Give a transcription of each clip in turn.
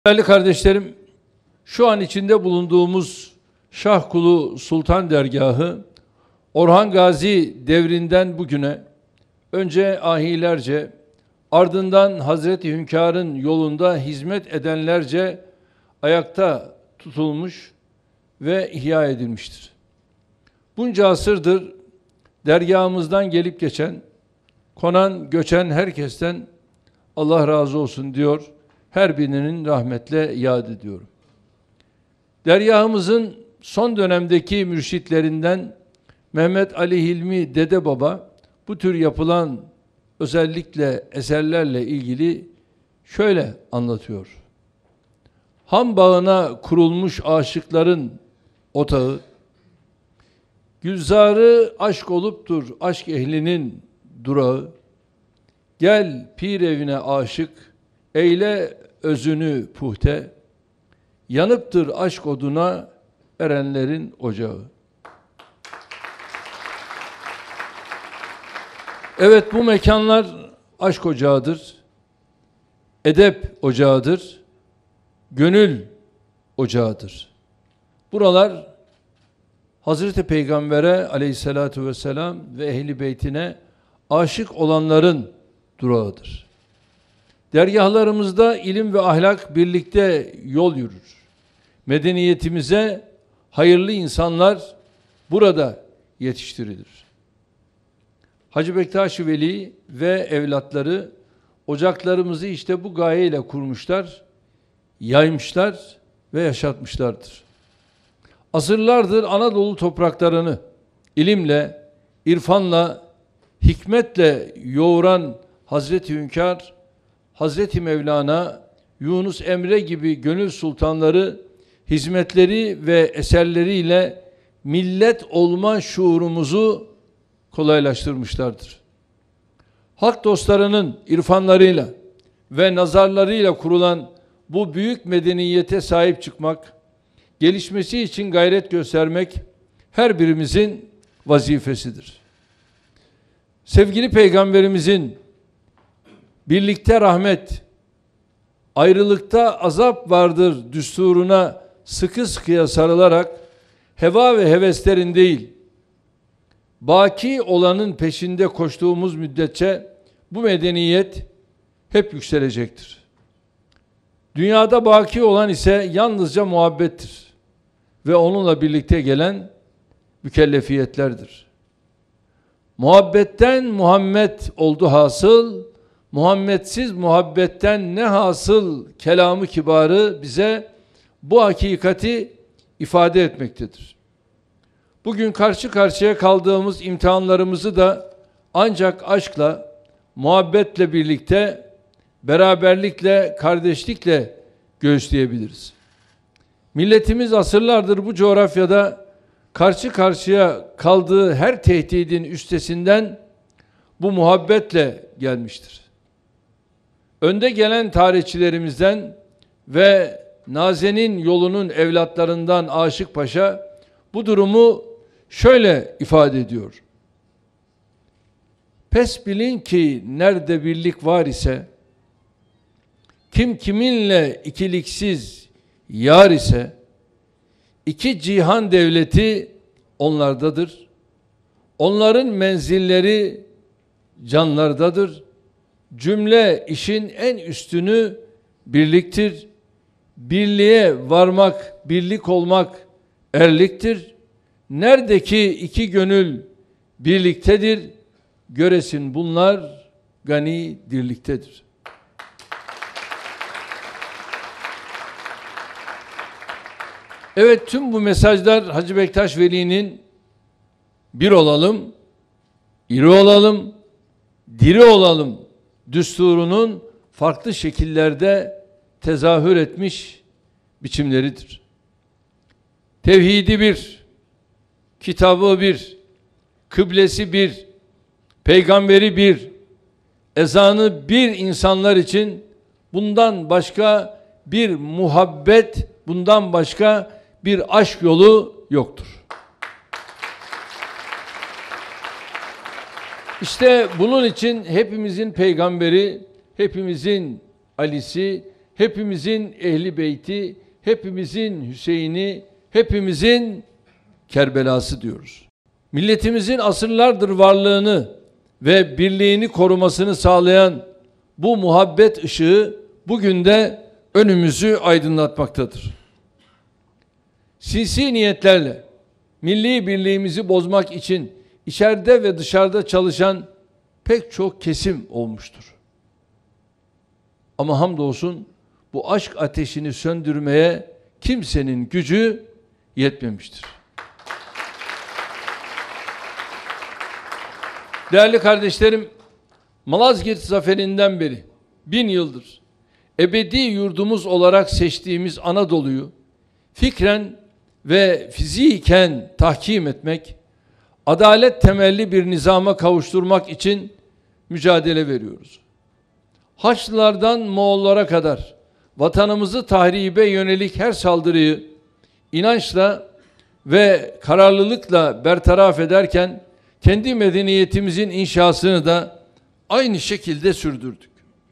Değerli kardeşlerim, şu an içinde bulunduğumuz Şahkulu Sultan Dergahı, Orhan Gazi devrinden bugüne, önce ahilerce, ardından Hazreti Hünkâr'ın yolunda hizmet edenlerce ayakta tutulmuş ve ihya edilmiştir. Bunca asırdır dergahımızdan gelip geçen, konan, göçen herkesten Allah razı olsun diyor. Her birinin rahmetle yad ediyorum. Dergahımızın son dönemdeki mürşitlerinden Mehmet Ali Hilmi Dede Baba bu tür yapılan özellikle eserlerle ilgili şöyle anlatıyor. Ham bağına kurulmuş aşıkların otağı, gülzarı aşk oluptur aşk ehlinin durağı, gel pir evine aşık, eyle özünü puhte, yanıptır aşk oduna erenlerin ocağı. Evet, bu mekanlar aşk ocağıdır, edep ocağıdır, gönül ocağıdır. Buralar Hazreti Peygamber'e aleyhissalatu vesselam ve ehli beytine aşık olanların durağıdır. Dergahlarımızda ilim ve ahlak birlikte yol yürür. Medeniyetimize hayırlı insanlar burada yetiştirilir. Hacı Bektaş-ı Veli ve evlatları ocaklarımızı işte bu gayeyle kurmuşlar, yaymışlar ve yaşatmışlardır. Asırlardır Anadolu topraklarını ilimle, irfanla, hikmetle yoğuran Hazreti Hünkâr, Hazreti Mevlana, Yunus Emre gibi gönül sultanları hizmetleri ve eserleriyle millet olma şuurumuzu kolaylaştırmışlardır. Hak dostlarının irfanlarıyla ve nazarlarıyla kurulan bu büyük medeniyete sahip çıkmak, gelişmesi için gayret göstermek her birimizin vazifesidir. Sevgili Peygamberimizin birlikte rahmet, ayrılıkta azap vardır düsturuna sıkı sıkıya sarılarak heva ve heveslerin değil, baki olanın peşinde koştuğumuz müddetçe bu medeniyet hep yükselecektir. Dünyada baki olan ise yalnızca muhabbettir ve onunla birlikte gelen mükellefiyetlerdir. Muhabbetten Muhammed oldu hasıl, Muhammedsiz muhabbetten ne hasıl kelamı kibarı bize bu hakikati ifade etmektedir. Bugün karşı karşıya kaldığımız imtihanlarımızı da ancak aşkla, muhabbetle birlikte, beraberlikle, kardeşlikle göğüsleyebiliriz. Milletimiz asırlardır bu coğrafyada karşı karşıya kaldığı her tehdidin üstesinden bu muhabbetle gelmiştir. Önde gelen tarihçilerimizden ve Nazen'in yolunun evlatlarından Aşık Paşa bu durumu şöyle ifade ediyor. Pes bilin ki nerede birlik var ise, kim kiminle ikiliksiz yar ise, iki cihan devleti onlardadır. Onların menzilleri canlardadır. Cümle işin en üstünü birliktir. Birliğe varmak, birlik olmak erliktir. Neredeki iki gönül birliktedir, göresin bunlar gani dirliktedir. Evet, tüm bu mesajlar Hacı Bektaş Veli'nin bir olalım, iri olalım, diri olalım düsturunun farklı şekillerde tezahür etmiş biçimleridir. Tevhidi bir, kitabı bir, kıblesi bir, peygamberi bir, ezanı bir insanlar için bundan başka bir muhabbet, bundan başka bir aşk yolu yoktur. İşte bunun için hepimizin peygamberi, hepimizin Ali'si, hepimizin Ehli Beyti, hepimizin Hüseyin'i, hepimizin Kerbelası diyoruz. Milletimizin asırlardır varlığını ve birliğini korumasını sağlayan bu muhabbet ışığı bugün de önümüzü aydınlatmaktadır. Sinsi niyetlerle milli birliğimizi bozmak için içeride ve dışarıda çalışan pek çok kesim olmuştur. Ama hamdolsun bu aşk ateşini söndürmeye kimsenin gücü yetmemiştir. Değerli kardeşlerim, Malazgirt zaferinden beri 1000 yıldır ebedi yurdumuz olarak seçtiğimiz Anadolu'yu fikren ve fiziken tahkim etmek, adalet temelli bir nizama kavuşturmak için mücadele veriyoruz. Haçlılardan Moğollara kadar vatanımızı tahribe yönelik her saldırıyı inançla ve kararlılıkla bertaraf ederken kendi medeniyetimizin inşasını da aynı şekilde sürdürdük.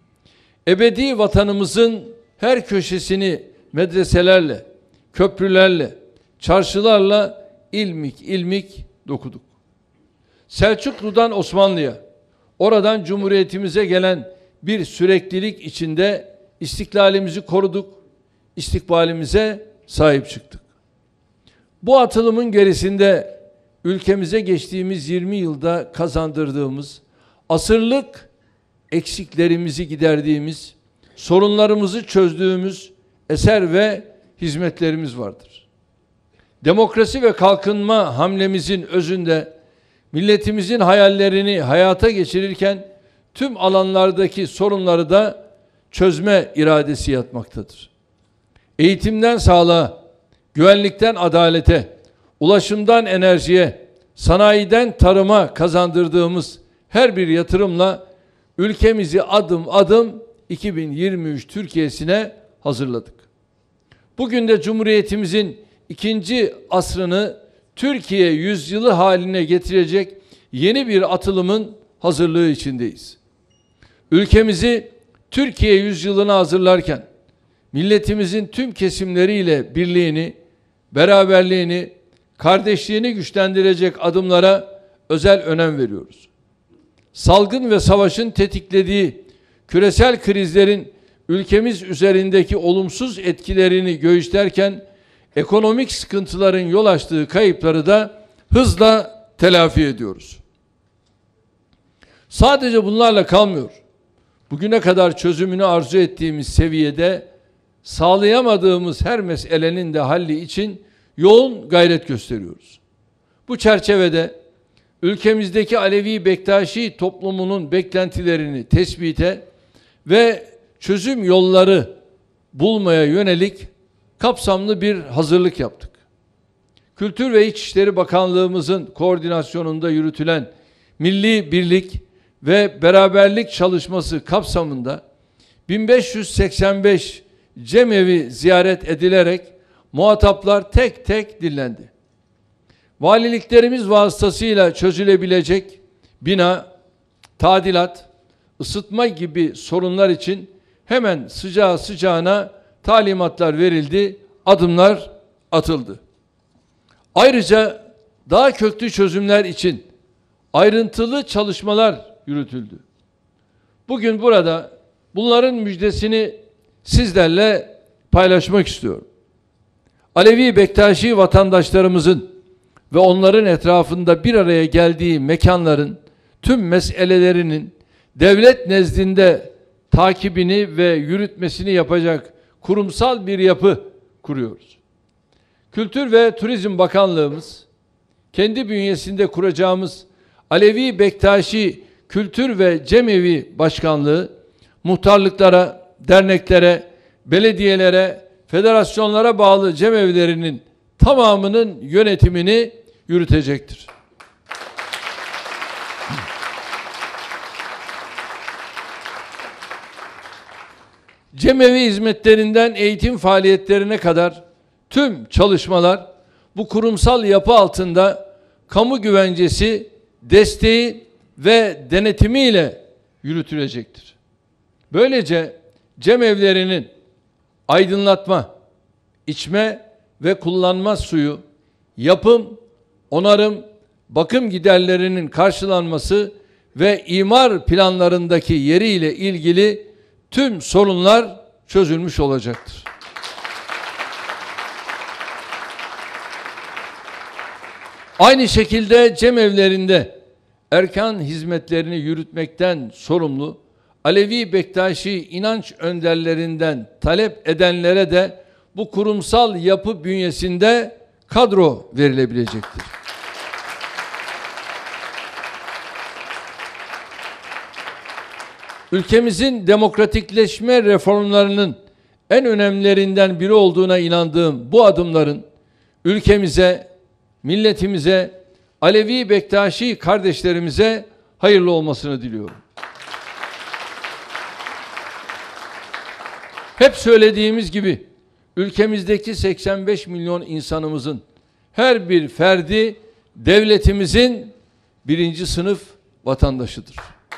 Ebedi vatanımızın her köşesini medreselerle, köprülerle, çarşılarla ilmik dokuduk. Selçuklu'dan Osmanlı'ya, oradan Cumhuriyetimize gelen bir süreklilik içinde istiklalimizi koruduk, istikbalimize sahip çıktık. Bu atılımın gerisinde ülkemize geçtiğimiz 20 yılda kazandırdığımız, asırlık eksiklerimizi giderdiğimiz, sorunlarımızı çözdüğümüz eser ve hizmetlerimiz vardır. Demokrasi ve kalkınma hamlemizin özünde milletimizin hayallerini hayata geçirirken tüm alanlardaki sorunları da çözme iradesi yatmaktadır. Eğitimden sağlığa, güvenlikten adalete, ulaşımdan enerjiye, sanayiden tarıma kazandırdığımız her bir yatırımla ülkemizi adım adım 2023 Türkiye'sine hazırladık. Bugün de Cumhuriyetimizin ikinci asrını Türkiye yüzyılı haline getirecek yeni bir atılımın hazırlığı içindeyiz. Ülkemizi Türkiye yüzyılına hazırlarken milletimizin tüm kesimleriyle birliğini, beraberliğini, kardeşliğini güçlendirecek adımlara özel önem veriyoruz. Salgın ve savaşın tetiklediği küresel krizlerin ülkemiz üzerindeki olumsuz etkilerini göğüslerken ekonomik sıkıntıların yol açtığı kayıpları da hızla telafi ediyoruz. Sadece bunlarla kalmıyor. Bugüne kadar çözümünü arzu ettiğimiz seviyede sağlayamadığımız her meselenin de halli için yoğun gayret gösteriyoruz. Bu çerçevede ülkemizdeki Alevi Bektaşi toplumunun beklentilerini tespite ve çözüm yolları bulmaya yönelik kapsamlı bir hazırlık yaptık. Kültür ve İçişleri Bakanlığımızın koordinasyonunda yürütülen Milli Birlik ve Beraberlik çalışması kapsamında 1585 cemevi ziyaret edilerek muhataplar tek tek dinlendi. Valiliklerimiz vasıtasıyla çözülebilecek bina, tadilat, ısıtma gibi sorunlar için hemen sıcağı sıcağına talimatlar verildi, adımlar atıldı. Ayrıca daha köklü çözümler için ayrıntılı çalışmalar yürütüldü. Bugün burada bunların müjdesini sizlerle paylaşmak istiyorum. Alevi Bektaşi vatandaşlarımızın ve onların etrafında bir araya geldiği mekanların tüm meselelerinin devlet nezdinde takibini ve yürütmesini yapacak kurumsal bir yapı kuruyoruz. Kültür ve Turizm Bakanlığımız kendi bünyesinde kuracağımız Alevi Bektaşi Kültür ve Cemevi Başkanlığı muhtarlıklara, derneklere, belediyelere, federasyonlara bağlı cemevlerinin tamamının yönetimini yürütecektir. Cemevi hizmetlerinden eğitim faaliyetlerine kadar tüm çalışmalar bu kurumsal yapı altında kamu güvencesi, desteği ve denetimiyle yürütülecektir. Böylece cemevlerinin aydınlatma, içme ve kullanma suyu, yapım, onarım, bakım giderlerinin karşılanması ve imar planlarındaki yeriyle ilgili tüm sorunlar çözülmüş olacaktır. Aynı şekilde cemevlerinde erkan hizmetlerini yürütmekten sorumlu Alevi Bektaşi inanç önderlerinden talep edenlere de bu kurumsal yapı bünyesinde kadro verilebilecektir. Ülkemizin demokratikleşme reformlarının en önemlilerinden biri olduğuna inandığım bu adımların ülkemize, milletimize, Alevi Bektaşi kardeşlerimize hayırlı olmasını diliyorum. Hep söylediğimiz gibi ülkemizdeki 85 milyon insanımızın her bir ferdi devletimizin birinci sınıf vatandaşıdır.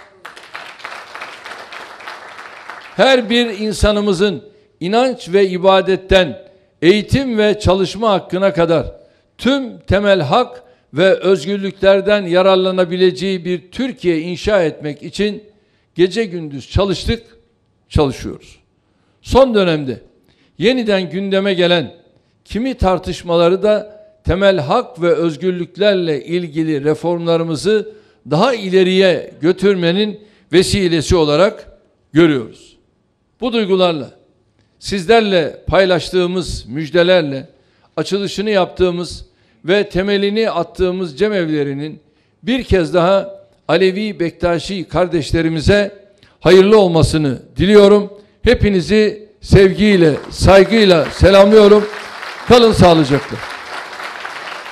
Her bir insanımızın inanç ve ibadetten eğitim ve çalışma hakkına kadar tüm temel hak ve özgürlüklerden yararlanabileceği bir Türkiye inşa etmek için gece gündüz çalıştık, çalışıyoruz. Son dönemde yeniden gündeme gelen kimi tartışmaları da temel hak ve özgürlüklerle ilgili reformlarımızı daha ileriye götürmenin vesilesi olarak görüyoruz. Bu duygularla, sizlerle paylaştığımız müjdelerle, açılışını yaptığımız ve temelini attığımız cemevlerinin bir kez daha Alevi Bektaşi kardeşlerimize hayırlı olmasını diliyorum. Hepinizi sevgiyle, saygıyla selamlıyorum. Kalın sağlıcakla.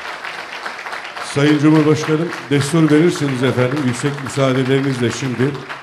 Sayın Cumhurbaşkanım, destur verirsiniz efendim. Yüksek müsaadelerinizle şimdi